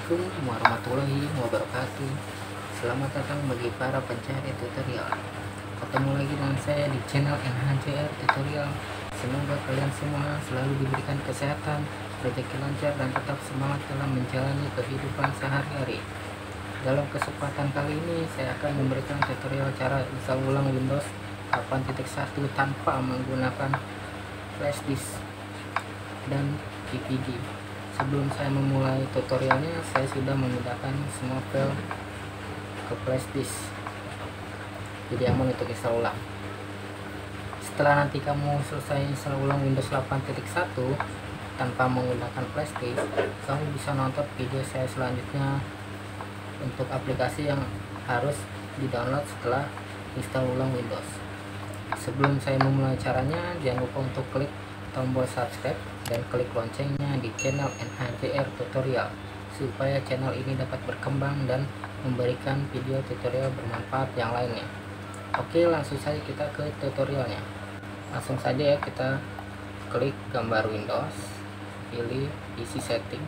Assalamualaikum warahmatullahi wabarakatuh. Selamat datang bagi para pencari tutorial. Ketemu lagi dengan saya di channel NHJR Tutorial. Semoga kalian semua selalu diberikan kesehatan, rezeki lancar, dan tetap semangat dalam menjalani kehidupan sehari-hari. Dalam kesempatan kali ini saya akan memberikan tutorial cara install ulang Windows 8.1 tanpa menggunakan flash disk dan DVD. Sebelum saya memulai tutorialnya, saya sudah memindahkan semua file ke flash disk, jadi aman untuk install ulang. Setelah nanti kamu selesai install ulang Windows 8.1 tanpa menggunakan flash disk, kamu bisa nonton video saya selanjutnya untuk aplikasi yang harus di-download setelah install ulang Windows. Sebelum saya memulai caranya, jangan lupa untuk klik tombol subscribe dan klik loncengnya di channel NHJR Tutorial supaya channel ini dapat berkembang dan memberikan video tutorial bermanfaat yang lainnya. Oke, langsung saja kita ke tutorialnya. Langsung saja ya, kita klik gambar Windows, pilih PC setting.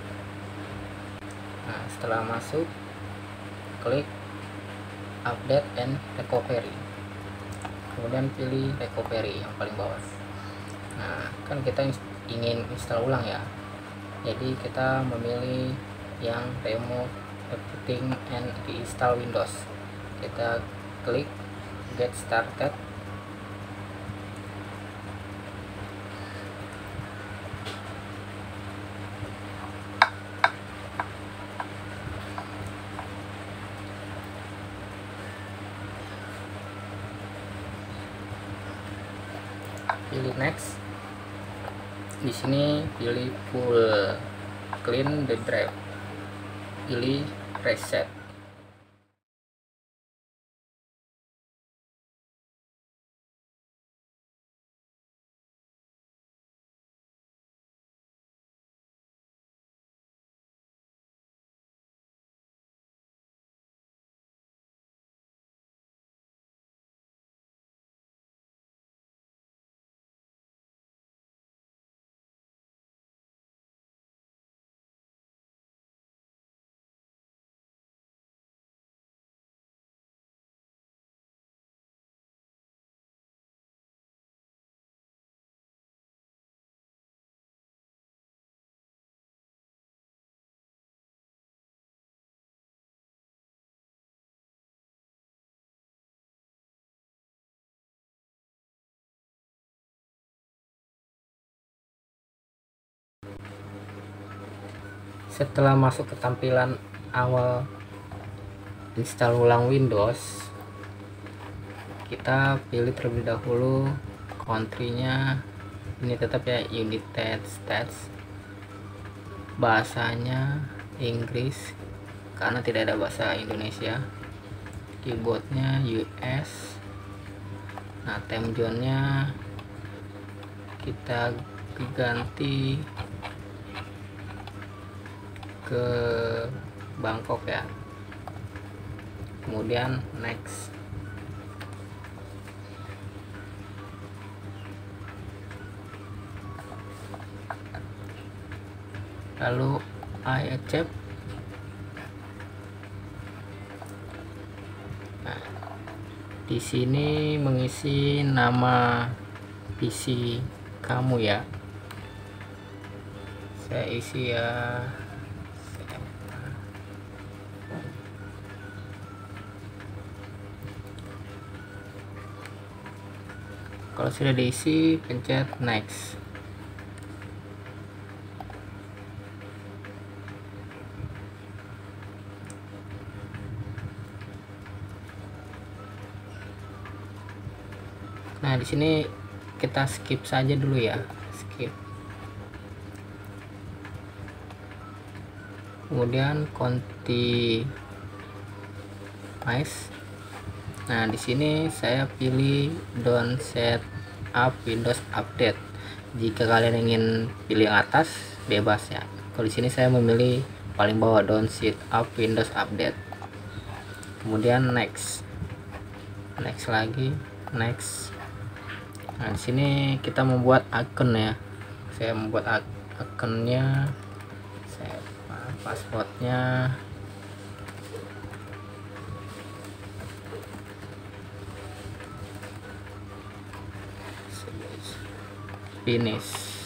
Nah, setelah masuk, klik update and recovery, kemudian pilih recovery yang paling bawah. Nah, kan kita ingin install ulang ya, jadi kita memilih yang remove everything and reinstall Windows. Kita klik get started. Pilih next. Di sini pilih full clean the drive, pilih reset. Setelah masuk ke tampilan awal install ulang Windows, kita pilih terlebih dahulu country-nya. Ini tetap ya United States, bahasanya Inggris karena tidak ada bahasa Indonesia. Keyboardnya US. Nah, time zone-nya kita ganti ke Bangkok ya, kemudian next. Lalu I accept. Nah, di sini mengisi nama PC kamu ya, saya isi ya Kalau sudah diisi, pencet next. Nah, di sini kita skip saja dulu ya, skip. Kemudian continuous. Nah, di sini saya pilih don't set up Windows Update. Jika kalian ingin pilih yang atas, bebas ya. Kalau di sini saya memilih paling bawah, don't set up Windows Update. Kemudian next. Next lagi, next. Nah, di sini kita membuat akun ya. Saya membuat akunnya. Saya passwordnya. Finish.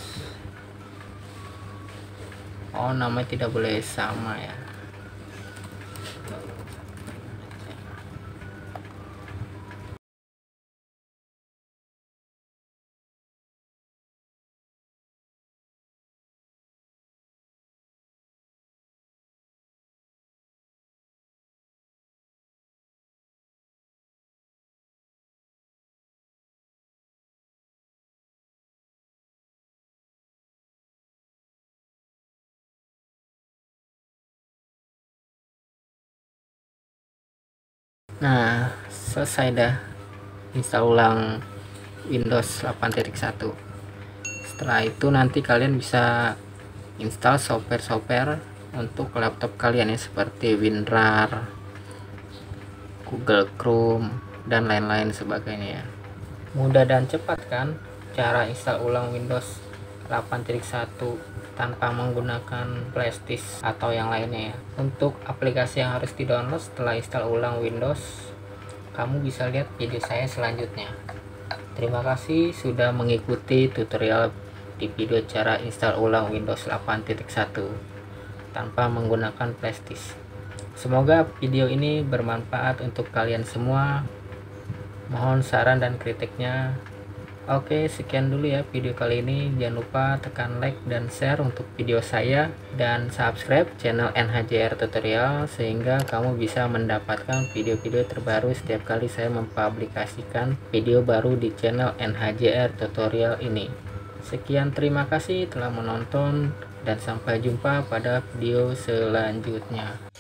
Oh, namanya tidak boleh sama ya. Nah, selesai dah install ulang Windows 8.1. Setelah itu nanti kalian bisa install software-software untuk laptop kalian ya, seperti WinRAR, Google Chrome, dan lain-lain sebagainya. Mudah dan cepat kan cara install ulang Windows 8.1 tanpa menggunakan flashdisk atau yang lainnya ya. Untuk aplikasi yang harus di-download setelah install ulang Windows, kamu bisa lihat video saya selanjutnya. Terima kasih sudah mengikuti tutorial di video cara install ulang Windows 8.1 tanpa menggunakan flashdisk. Semoga video ini bermanfaat untuk kalian semua. Mohon saran dan kritiknya. Oke, sekian dulu ya video kali ini. Jangan lupa tekan like dan share untuk video saya, dan subscribe channel NHJR Tutorial sehingga kamu bisa mendapatkan video-video terbaru setiap kali saya mempublikasikan video baru di channel NHJR Tutorial ini. Sekian, terima kasih telah menonton dan sampai jumpa pada video selanjutnya.